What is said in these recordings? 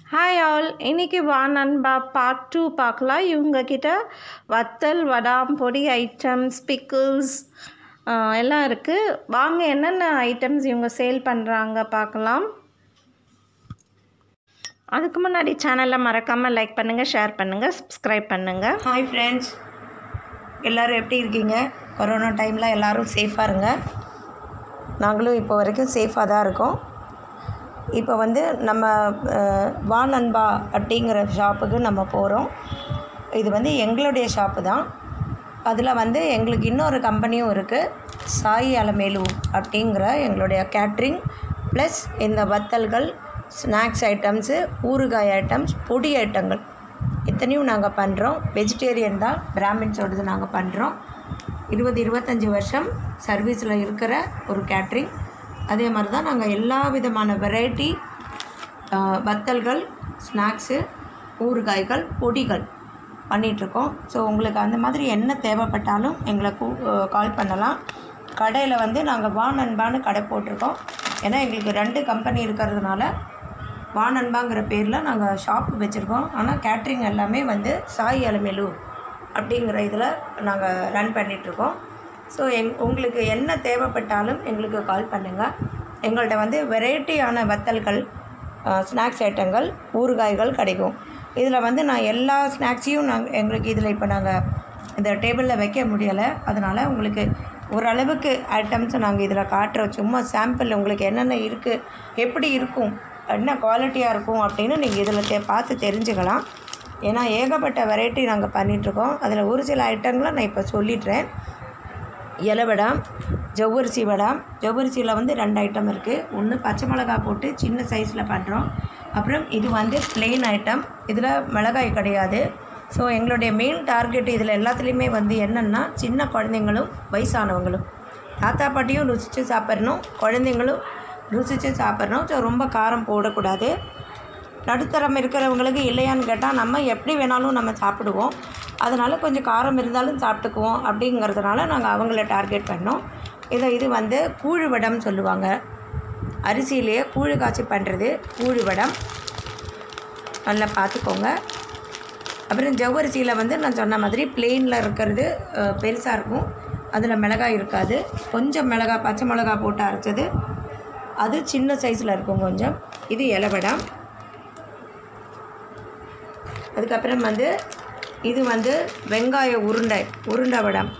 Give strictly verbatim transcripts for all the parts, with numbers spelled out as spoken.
Hi all, இன்றைக்கி VaaNanba part two பார்க்கலாம். இவங்கக்கிட்ட வத்தல், வடாம், பொடி ஐட்டம்ஸ், பிக்கிள்ஸ் எல்லாம் இருக்குது. வாங்க என்னென்ன ஐட்டம்ஸ் இவங்க சேல் பண்ணுறாங்க பார்க்கலாம். அதுக்கு முன்னாடி சேனலை மறக்காமல் லைக் பண்ணுங்கள், ஷேர் பண்ணுங்கள், சப்ஸ்கிரைப் பண்ணுங்கள். ஹாய் ஃப்ரெண்ட்ஸ், எல்லோரும் எப்படி இருக்கீங்க? கொரோனா டைமில் எல்லோரும் சேஃபாக இருங்க. நாங்களும் இப்போ வரைக்கும் சேஃபாக தான் இருக்கோம். இப்போ வந்து நம்ம VaaNanba அப்படிங்கிற ஷாப்புக்கு நம்ம போகிறோம். இது வந்து எங்களுடைய ஷாப்பு தான். அதில் வந்து எங்களுக்கு இன்னொரு கம்பெனியும் இருக்குது, சாய் அலமேலு அப்படிங்கிற எங்களுடைய கேட்ரிங் ப்ளஸ் இந்த வத்தல்கள், ஸ்நாக்ஸ் ஐட்டம்ஸு, ஊறுகாய் ஐட்டம்ஸ், பொடி ஐட்டங்கள் இத்தனையும் நாங்கள் பண்ணுறோம். வெஜிடேரியன் தான், பிராமின்ஸோடது நாங்கள் பண்ணுறோம். இருபது இருபத்தஞ்சி வருஷம் சர்வீஸில் இருக்கிற ஒரு கேட்ரிங். அதே மாதிரி தான் நாங்கள் எல்லா விதமான வெரைட்டி வத்தல்கள், ஸ்நாக்ஸு, ஊறுகாய்கள், பொடிகள் பண்ணிகிட்ருக்கோம். ஸோ உங்களுக்கு அந்த மாதிரி என்ன தேவைப்பட்டாலும் எங்களை கூ கால் பண்ணலாம். கடையில் வந்து நாங்கள் VaaNanbaன்னு கடை போட்டிருக்கோம். ஏன்னா எங்களுக்கு ரெண்டு கம்பெனி இருக்கிறதுனால VaaNanbaங்கிற பேரில் நாங்கள் ஷாப்பு வச்சுருக்கோம். ஆனால் கேட்ரிங் எல்லாமே வந்து சாய் அலமேலு அப்படிங்கிற இதில் நாங்கள் ரன் பண்ணிகிட்ருக்கோம். ஸோ எங் உங்களுக்கு என்ன தேவைப்பட்டாலும் எங்களுக்கு கால் பண்ணுங்கள். எங்கள்கிட்ட வந்து வெரைட்டியான வத்தல்கள், ஸ்நாக்ஸ் ஐட்டங்கள், ஊறுகாய்கள் கிடைக்கும். இதில் வந்து நான் எல்லா ஸ்நாக்ஸையும் நாங்கள் எங்களுக்கு இதில் இப்போ நாங்கள் இந்த டேபிளில் வைக்க முடியலை. அதனால் உங்களுக்கு ஓரளவுக்கு ஐட்டம்ஸை நாங்கள் இதில் காட்டுறோம். சும்மா சாம்பிள் உங்களுக்கு என்னென்ன இருக்குது, எப்படி இருக்கும், என்ன குவாலிட்டியாக இருக்கும் அப்படின்னு நீங்கள் இதில் தே பார்த்து தெரிஞ்சுக்கலாம். ஏன்னா ஏகப்பட்ட வெரைட்டி நாங்கள் பண்ணிகிட்ருக்கோம். அதில் ஒரு சில ஐட்டங்களை நான் இப்போ சொல்லிடுறேன். இலை வடாம், ஜவ்வரிசி வடாம். ஜவ்வரிசியில் வந்து ரெண்டு ஐட்டம் இருக்குது. ஒன்று பச்சை மிளகா போட்டு சின்ன சைஸில் பண்ணுறோம். அப்புறம் இது வந்து ப்ளெயின் ஐட்டம், இதில் மிளகாய் கிடையாது. ஸோ எங்களுடைய மெயின் டார்கெட் இதில் எல்லாத்துலேயுமே வந்து என்னென்னா, சின்ன குழந்தைங்களும் வயசானவங்களும், தாத்தா பாட்டியும் ருசித்து சாப்பிட்றணும், குழந்தைங்களும் ருசித்து சாப்பிட்றணும். ஸோ ரொம்ப காரம் போடக்கூடாது. நடுத்தரம் இருக்கிறவங்களுக்கு இல்லையான்னு கேட்டால் நம்ம எப்படி வேணாலும் நம்ம சாப்பிடுவோம். அதனால் கொஞ்சம் காரம் இருந்தாலும் சாப்பிட்டுக்குவோம் அப்படிங்கிறதுனால நாங்கள் அவங்கள டார்கெட் பண்ணோம். இதை இது வந்து கூழு வடம் சொல்லுவாங்க. அரிசியிலேயே கூழு காய்ச்சி பண்ணுறது கூழு வடம், நல்லா பார்த்துக்கோங்க. அப்புறம் ஜவ்வரிசியில் வந்து நான் சொன்ன மாதிரி பிளெயினில் இருக்கிறது பெருசாக இருக்கும், அதில் மிளகாய் இருக்காது. கொஞ்சம் மிளகாய், பச்சை மிளகா போட்டு அரைச்சது, அது சின்ன சைஸில் இருக்கும் கொஞ்சம். இது இலை வடம். அதுக்கப்புறம் வந்து இது வந்து வெங்காய உருண்டை, உருண்டை வடம்.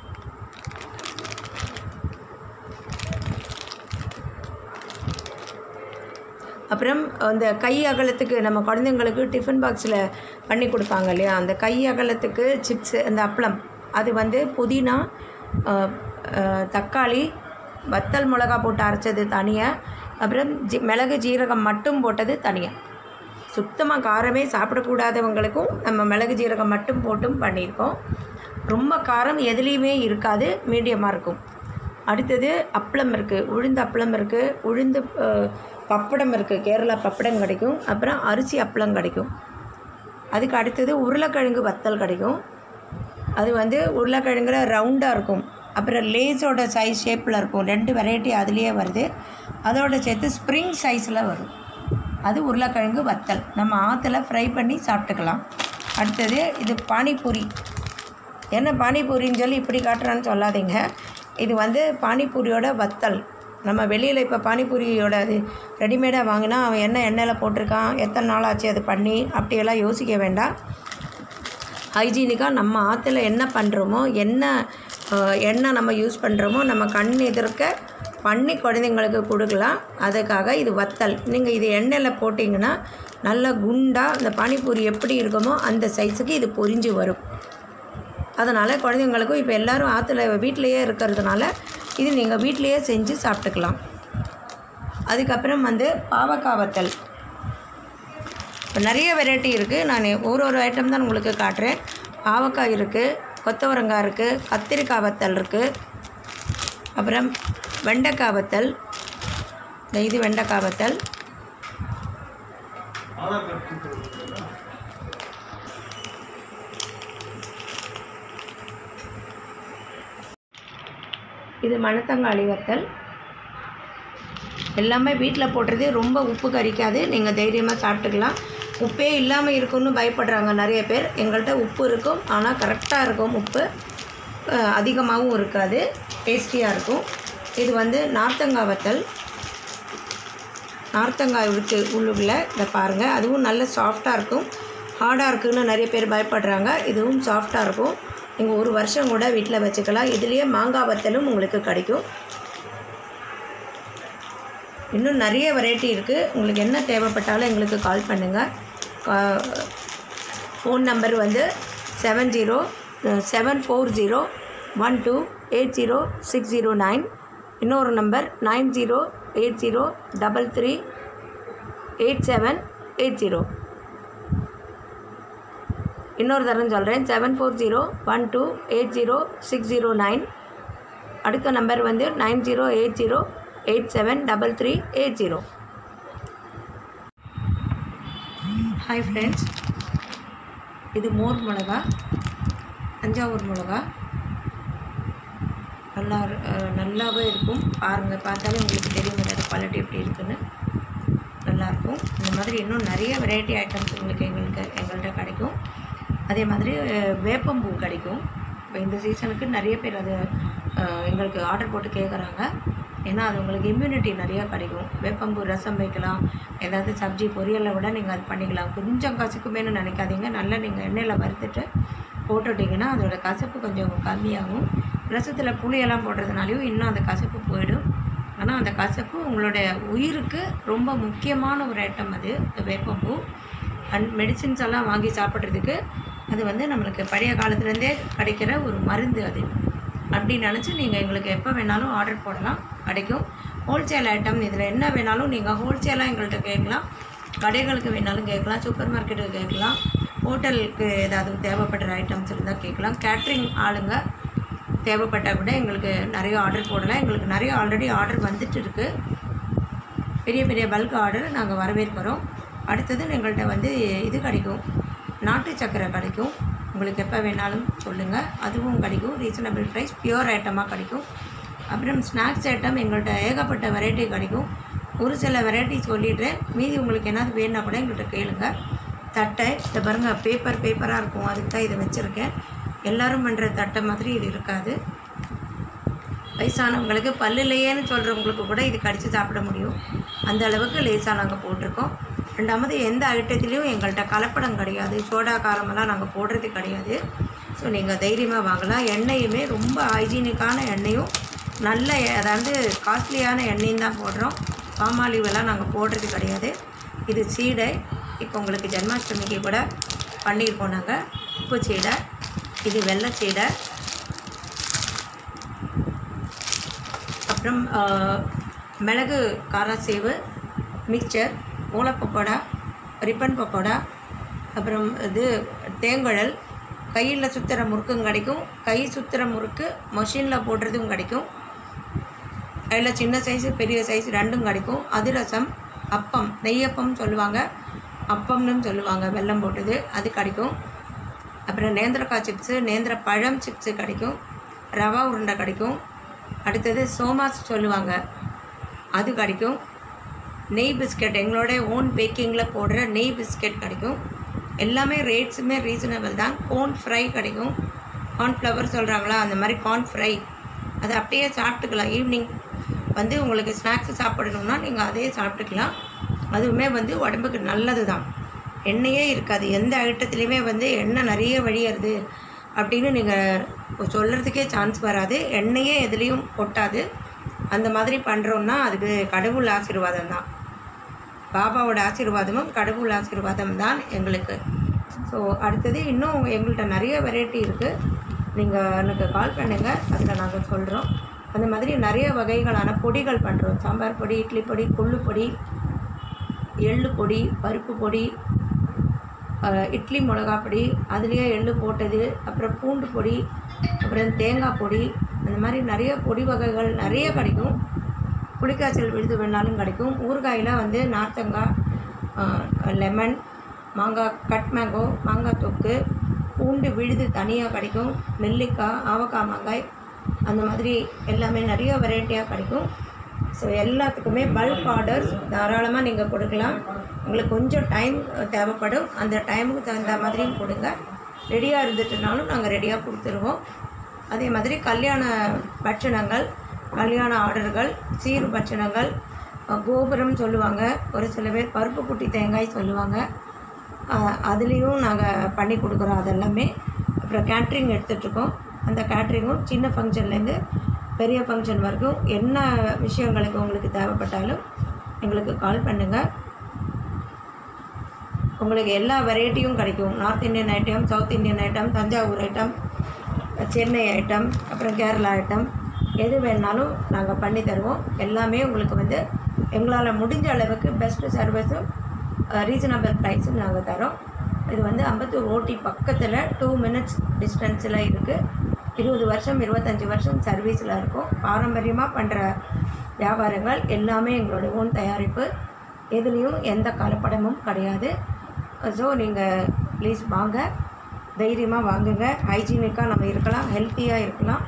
அப்புறம் அந்த கை அகலத்துக்கு நம்ம குழந்தைங்களுக்கு டிஃபன் பாக்ஸில் பண்ணி கொடுப்பாங்க இல்லையா, அந்த கை அகலத்துக்கு சிப்ஸு, அந்த அப்பளம், அது வந்து புதினா, தக்காளி, வத்தல் மிளகா போட்டு அரைச்சது தனியாக, அப்புறம் ஜி மிளகு ஜீரகம் மட்டும் போட்டது தனியாக. சுத்தமாக காரமே சாப்பிடக்கூடாதவங்களுக்கும் நம்ம மிளகு ஜீரகம் மட்டும் போட்டும் பண்ணியிருக்கோம். ரொம்ப காரம் எதுலேயுமே இருக்காது, மீடியமாக இருக்கும். அடுத்தது அப்பளம் இருக்குது, உளுந்து அப்பளம் இருக்குது, உளுந்து பப்படம் இருக்குது, கேரளா பப்படம் கிடைக்கும். அப்புறம் அரிசி அப்பளம் கிடைக்கும். அதுக்கு அடுத்தது உருளைக்கிழங்கு வத்தல் கிடைக்கும். அது வந்து உருளைக்கிழங்குல ரவுண்டாக இருக்கும். அப்புறம் லேஸோட சைஸ் ஷேப்பில் இருக்கும். ரெண்டு வெரைட்டி அதுலேயே வருது. அதோட சேர்த்து ஸ்ப்ரிங் சைஸில் வரும். அது உருளைக்கிழங்கு வத்தல் நம்ம ஆற்றுல ஃப்ரை பண்ணி சாப்பிட்டுக்கலாம். அடுத்தது இது பானிபூரி. என்ன பானிபூரின்னு சொல்லி இப்படி காட்டுறான்னு சொல்லாதீங்க. இது வந்து பானிபூரியோட வத்தல். நம்ம வெளியில் இப்போ பானிபூரியோட அது ரெடிமேடாக வாங்கினா அவன் என்ன எண்ணெயில் போட்டிருக்கான், எத்தனை நாள் ஆச்சு அது பண்ணி, அப்படியெல்லாம் யோசிக்க வேண்டாம். ஹைஜீனிக்காக நம்ம ஆற்றுல என்ன பண்ணுறோமோ, என்ன எண்ணெய் நம்ம யூஸ் பண்ணுறோமோ, நம்ம கண் எதிர்க்க பண்ணி குழந்தைங்களுக்கு கொடுக்கலாம். அதுக்காக இது வத்தல். நீங்கள் இது எண்ணெயில் போட்டிங்கன்னா நல்லா குண்டாக இந்த பானிபூரி எப்படி இருக்குமோ அந்த சைஸுக்கு இது பொரிஞ்சு வரும். அதனால் குழந்தைங்களுக்கும் இப்போ எல்லோரும் ஆற்றுல வீட்டிலையே இருக்கிறதுனால இது நீங்கள் வீட்டிலையே செஞ்சு சாப்பிட்டுக்கலாம். அதுக்கப்புறம் வந்து பாவக்காய் வத்தல். இப்போ நிறைய வெரைட்டி இருக்குது. நான் ஒரு ஒரு ஐட்டம் தான் உங்களுக்கு காட்டுறேன். பாவக்காய் இருக்குது, கொத்தவரங்காய் இருக்குது, கத்திரிக்காய் வத்தல் இருக்குது, அப்புறம் வெண்டைக்காய் வத்தல். இது வெண்டைக்காய் வத்தல். இது மணத்தங்காளி வத்தல். எல்லாமே வீட்டில் போடுறது, ரொம்ப உப்பு கரிக்காது, நீங்கள் தைரியமாக சாப்பிட்டுக்கலாம். உப்பே இல்லாமல் இருக்குன்னு பயப்படுறாங்க நிறைய பேர். எங்கள்கிட்ட உப்பு இருக்கும், ஆனால் கரெக்டாக இருக்கும். உப்பு அதிகமாகவும் இருக்காது, டேஸ்டியாக இருக்கும். இது வந்து நார்த்தங்காய் வத்தல். நார்த்தங்காய் விட்டு உள்ளுக்குள்ள இதை பாருங்கள், அதுவும் நல்ல சாஃப்டாக இருக்கும். ஹார்டாக இருக்குதுன்னு நிறைய பேர் பயப்படுறாங்க, இதுவும் சாஃப்டாக இருக்கும். நீங்கள் ஒரு வருஷம் கூட வீட்டில் வச்சுக்கலாம். இதுலேயே மாங்காய் வத்தலும் உங்களுக்கு கிடைக்கும். இன்னும் நிறைய வெரைட்டி இருக்குது. உங்களுக்கு என்ன தேவைப்பட்டாலும் எங்களுக்கு கால் பண்ணுங்கள். ஃபோன் நம்பர் வந்து seven zero seven four zero one two eight zero six zero nine. இன்னொரு number nine zero eight zero double three eight seven eight zero. இன்னொரு தரம் சொல்கிறேன், seven four zero one two eight zero six zero nine. அடுத்த number வந்து nine zero eight zero eight seven double three eight zero. Hi friends, இது மோர் மிளகா, தஞ்சாவூர் மிளகா. நல்லா நல்லாவே இருக்கும். பாருங்கள், பார்த்தாலே உங்களுக்கு தெரியும் அதோட குவாலிட்டி எப்படி இருக்குன்னு. நல்லாயிருக்கும். இந்த மாதிரி இன்னும் நிறைய வெரைட்டி ஐட்டம்ஸ் உங்களுக்கு எங்களுக்கு எங்கள்கிட்ட கிடைக்கும். அதே மாதிரி வேப்பம்பூ கிடைக்கும். இப்போ இந்த சீசனுக்கு நிறைய பேர் அது எங்களுக்கு ஆர்டர் போட்டு கேட்குறாங்க. ஏன்னா அது உங்களுக்கு இம்யூனிட்டி நிறையா கிடைக்கும். வேப்பம்பூ ரசம் வைக்கலாம், ஏதாவது சப்ஜி பொரியலை விட நீங்கள் அது பண்ணிக்கலாம். கொஞ்சம் கசக்குமேனு நினைக்காதீங்க. நல்லா நீங்கள் எண்ணெயில் வறுத்துட்டு போட்டுட்டிங்கன்னா அதோட கசப்பு கொஞ்சம் கம்மியாகும். ரசத்தில் புளியெல்லாம் போடுறதுனாலையும் இன்னும் அந்த கசப்பு போயிடும். ஆனால் அந்த கசப்பு உங்களுடைய உயிருக்கு ரொம்ப முக்கியமான ஒரு ஐட்டம் அது, இந்த வேப்பம்பூ. அண்ட் மெடிசின்ஸ் எல்லாம் வாங்கி சாப்பிட்றதுக்கு அது வந்து நம்மளுக்கு பழைய காலத்துலேருந்தே கிடைக்கிற ஒரு மருந்து அது. அப்படி நினச்சி நீங்கள் எங்களுக்கு எப்போ வேணாலும் ஆர்டர் போடலாம், கிடைக்கும். ஹோல்சேல் ஐட்டம் இதில் என்ன வேணாலும் நீங்கள் ஹோல்சேலாக எங்கள்கிட்ட கேட்கலாம். கடைகளுக்கு வேணாலும் கேட்கலாம், சூப்பர் மார்க்கெட்டுக்கு கேட்கலாம், ஹோட்டலுக்கு ஏதாவது தேவைப்படுற ஐட்டம்ஸ் இருந்தால் கேட்கலாம். கேட்ரிங் ஆளுங்க தேவைப்பட்டால் கூட எங்களுக்கு நிறைய ஆர்டர் போடலாம். எங்களுக்கு நிறைய ஆல்ரெடி ஆர்டர் வந்துட்டு இருக்குது. பெரிய பெரிய பல்க் ஆர்டர் நாங்கள் வரவேற்கிறோம். அடுத்தது எங்கள்கிட்ட வந்து இது கிடைக்கும், நாட்டு சக்கரை கிடைக்கும். உங்களுக்கு எப்போ வேணாலும் சொல்லுங்கள், அதுவும் கிடைக்கும். ரீசனபிள் ப்ரைஸ், பியூர் ஐட்டமாக கிடைக்கும். அப்புறம் ஸ்நாக்ஸ் ஐட்டம் எங்கள்கிட்ட ஏகப்பட்ட வெரைட்டி கிடைக்கும். ஒரு சில வெரைட்டி சொல்லிடுறேன், மீதி உங்களுக்கு என்னது வேணுன்னா கூட எங்கள்கிட்ட கேளுங்க. தட்டை இதை பாருங்கள், பேப்பர் பேப்பராக இருக்கும், அதுக்கு தான் இதை வச்சுருக்கேன். எல்லோரும் பண்ணுற தட்டை மாதிரி இது இருக்காது. வயசானவங்களுக்கு பல்லுலையேன்னு சொல்கிறவங்களுக்கு கூட இது கடித்து சாப்பிட முடியும், அந்த அளவுக்கு லேசாக நாங்கள் போட்டிருக்கோம். ரெண்டாவது எந்த ஐட்டத்துலேயும் எங்கள்கிட்ட கலப்படம் கிடையாது, சோடா காரமெல்லாம் நாங்கள் போடுறது கிடையாது. ஸோ நீங்கள் தைரியமாக வாங்கலாம். எண்ணெயுமே ரொம்ப ஹைஜீனிக்கான எண்ணெயும் நல்ல, அதாவது காஸ்ட்லியான எண்ணெயும் தான் போடுறோம். பாமாலிவெல்லாம் நாங்கள் போடுறது கிடையாது. இது சீடை, இப்போ உங்களுக்கு ஜென்மாஷ்டமிக்கு கூட பண்ணியிருக்கோம் நாங்கள். உப்பு சீடை, இது வெள்ளை சீடை. அப்புறம் மிளகு காரசேவு, மிக்சர், ஓலை பக்கோடா, ரிப்பன் பக்கோடா, அப்புறம் இது தேங்குழல், கையில் சுற்றுற முறுக்கும் கிடைக்கும். கை சுற்றுற முறுக்கு மஷினில் போடுறதும் கிடைக்கும். அதில் சின்ன சைஸு பெரிய சைஸ் ரெண்டும் கிடைக்கும். அதிரசம், அப்பம், நெய்யப்பம் சொல்லுவாங்க, அப்பம்னு சொல்லுவாங்க, வெல்லம் போட்டது, அது கிடைக்கும். அப்புறம் நேந்திரக்காய் சிப்ஸு, நேந்திர பழம் சிப்ஸு கிடைக்கும். ரவா உருண்டை கிடைக்கும். அடுத்தது சோமாஸ் சொல்லுவாங்க, அது கிடைக்கும். நெய் பிஸ்கெட், எங்களோட ஓன் பேக்கிங்கில் போடுற நெய் பிஸ்கெட் கிடைக்கும். எல்லாமே ரேட்ஸுமே ரீசனபிள் தான். கார்ன் ஃப்ரை கிடைக்கும். கார்ன்ஃப்ளவர் சொல்கிறாங்களா, அந்த மாதிரி கார்ன் ஃப்ரை, அதை அப்படியே சாப்பிட்டுக்கலாம். ஈவினிங் வந்து உங்களுக்கு ஸ்நாக்ஸு சாப்பிடணுன்னா நீங்கள் அதே சாப்பிட்டுக்கலாம். அதுவுமே வந்து உடம்புக்கு நல்லது தான். எண்ணெயே இருக்காது எந்த ஐட்டத்துலேயுமே, வந்து எண்ணெய் நிறைய வழியறது அப்படின்னு நீங்கள் சொல்கிறதுக்கே சான்ஸ் வராது. எண்ணெயே எதுலேயும் கொட்டாது. அந்த மாதிரி பண்ணுறோன்னா அதுக்கு கடவுள் ஆசீர்வாதம் தான், பாபாவோட ஆசீர்வாதமும் கடவுள் ஆசீர்வாதம் தான் எங்களுக்கு. ஸோ அடுத்தது இன்னும் எங்கள்கிட்ட நிறைய வெரைட்டி இருக்குது. நீங்கள் எனக்கு கால் பண்ணுங்கள், அதில் நாங்கள் சொல்கிறோம். அந்த மாதிரி நிறைய வகைகளான பொடிகள் பண்ணுறோம். சாம்பார் பொடி, இட்லி பொடி, கொள்ளு பொடி, எள்ளு பொடி, பருப்பு பொடி, இட்லி மிளகா பொடி, அதுலேயே எள்ளு போட்டது, அப்புறம் பூண்டு பொடி, அப்புறம் தேங்காய் பொடி, அந்த மாதிரி நிறைய பொடி வகைகள் நிறைய கிடைக்கும். புளிக்காய்ச்சல் விழுது வேணாலும் கிடைக்கும். ஊறுகாயில் வந்து நார்த்தங்காய், லெமன், மாங்காய், கட் மேங்கோ, மாங்காய் தொக்கு, பூண்டு விழுது தனியாக கிடைக்கும், நெல்லிக்காய், ஆவக்காய் மாங்காய், அந்த மாதிரி எல்லாமே நிறைய வெரைட்டியாக கிடைக்கும். ஸோ எல்லாத்துக்குமே பல்க் ஆர்டர்ஸ் தாராளமாக நீங்கள் கொடுக்கலாம். உங்களுக்கு கொஞ்சம் டைம் தேவைப்படும், அந்த டைமுக்கு தகுந்த மாதிரியும் கொடுங்க. ரெடியாக இருந்துட்டுனாலும் நாங்கள் ரெடியாக கொடுத்துருவோம். அதே மாதிரி கல்யாண பட்சணங்கள், கல்யாண ஆர்டர்கள், சீர் பட்சணங்கள், கோபுரம் சொல்லுவாங்க, ஒரு சில பேர் பருப்பு குட்டி தேங்காய் சொல்லுவாங்க, அதுலேயும் நாங்கள் பண்ணி கொடுக்குறோம் அதெல்லாமே. அப்புறம் கேட்ரிங் எடுத்துகிட்ருக்கோம். அந்த கேட்ரிங்கும் சின்ன ஃபங்க்ஷன்லேருந்து பெரிய ஃபங்க்ஷன் வரைக்கும் என்ன விஷயங்களுக்கு உங்களுக்கு தேவைப்பட்டாலும் எங்களுக்கு கால் பண்ணுங்கள். உங்களுக்கு எல்லா வெரைட்டியும் கிடைக்கும். North Indian item, south Indian item, Thanjavur item, Chennai item, அப்புறம் கேரளா ஐட்டம், எது வேணாலும் நாங்கள் பண்ணி தருவோம். எல்லாமே உங்களுக்கு வந்து எங்களால் முடிஞ்ச அளவுக்கு பெஸ்ட்டு சர்வீஸும் ரீசனபிள் ப்ரைஸும் நாங்கள் தரோம். இது வந்து அம்பத்தூர் ஓடி பக்கத்தில் டூ மினிட்ஸ் டிஸ்டன்ஸில் இருக்குது. இருபது வருஷம் இருபத்தஞ்சி வருஷம் சர்வீஸில் இருக்கும். பாரம்பரியமாக பண்ணுற வியாபாரங்கள் எல்லாமே எங்களோட ஓன் தயாரிப்பு. எதுலேயும் எந்த கலப்படமும் கிடையாது. ஸோ நீங்கள் ப்ளீஸ் வாங்க, தைரியமாக வாங்குங்க. ஹைஜீனிக்காக நம்ம இருக்கலாம், ஹெல்த்தியாக இருக்கலாம்,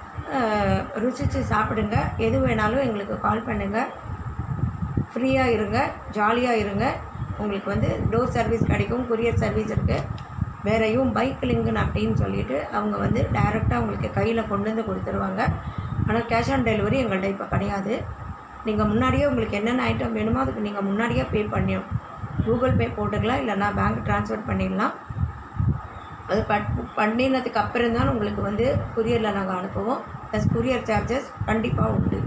ருசித்து சாப்பிடுங்க. எது வேணாலும் எங்களுக்கு கால் பண்ணுங்கள். ஃப்ரீயாக இருங்க, ஜாலியாக இருங்க. உங்களுக்கு வந்து டோர் சர்வீஸ் கிடைக்கும், கொரியர் சர்வீஸ் இருக்குது. வேறையும் பைக் லிங்குன்னு அப்படின்னு சொல்லிவிட்டு அவங்க வந்து டைரெக்டாக உங்களுக்கு கையில் கொண்டு வந்து கொடுத்துருவாங்க. ஆனால் கேஷ் ஆன் டெலிவரி எங்கள்கிட்ட இப்போ கிடையாது. நீங்கள் முன்னாடியே உங்களுக்கு என்னென்ன ஐட்டம் வேணுமோ அதுக்கு நீங்கள் முன்னாடியே பே பண்ணிடும். கூகுள் பே போட்டுக்கலாம், இல்லைனா பேங்க் ட்ரான்ஸ்ஃபர் பண்ணிடலாம். அது பட் பண்ணினதுக்கு அப்புறம் தான் உங்களுக்கு வந்து கொரியரில் நாங்கள் அனுப்புவோம். ப்ளஸ் கொரியர் சார்ஜஸ் கண்டிப்பாக உண்டு.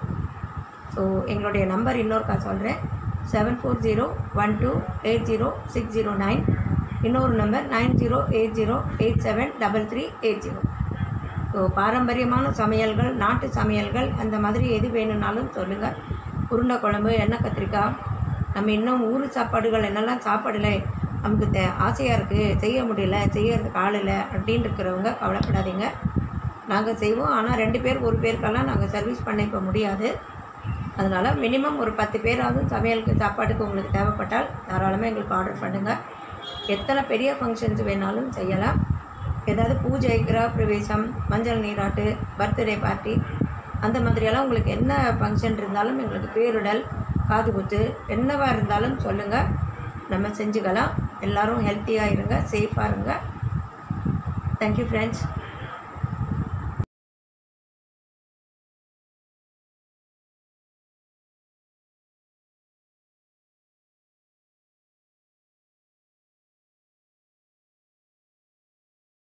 ஸோ எங்களுடைய நம்பர் இன்னொருக்கா சொல்கிறேன், seven four zero one two eight zero six zero nine. இன்னொரு number nine zero eight zero eight seven double three eight zero. So பாரம்பரியமான சமையல்கள், நாட்டு சமையல்கள், அந்த மாதிரி எது வேணும்னாலும் சொல்லுங்கள். உருண்டை குழம்பு, எண்ணெய் கத்திரிக்காய், நம்ம இன்னும் ஊர் சாப்பாடுகள் என்னெல்லாம் சாப்பாடுல நமக்கு தே ஆசையாக இருக்குது, செய்ய முடியல, செய்யறதுக்கு ஆள் இல்லை அப்படின்னு இருக்கிறவங்க கவலைப்படாதீங்க, நாங்கள் செய்வோம். ஆனால் ரெண்டு பேர் ஒரு பேருக்கெல்லாம் நாங்கள் சர்வீஸ் பண்ண இப்போ முடியாது. அதனால் மினிமம் ஒரு பத்து பேராவது சமையலுக்கு சாப்பாட்டுக்கு உங்களுக்கு தேவைப்பட்டால் தாராளமாக எங்களுக்கு ஆர்டர் பண்ணுங்கள். எத்தனை பெரிய ஃபங்க்ஷன்ஸ் வேணாலும் செய்யலாம். ஏதாவது பூஜை, கிரக பிரவேசம், மஞ்சள் நீராட்டு, பர்த்டே பார்ட்டி, அந்த மாதிரியெல்லாம் உங்களுக்கு என்ன ஃபங்க்ஷன் இருந்தாலும் எங்களுக்கு பேருடல், காது குத்து, என்னவாக இருந்தாலும் சொல்லுங்கள், நம்ம செஞ்சுக்கலாம். எல்லோரும் ஹெல்த்தியாக இருங்க, சேஃபாக இருங்க. Thank you friends.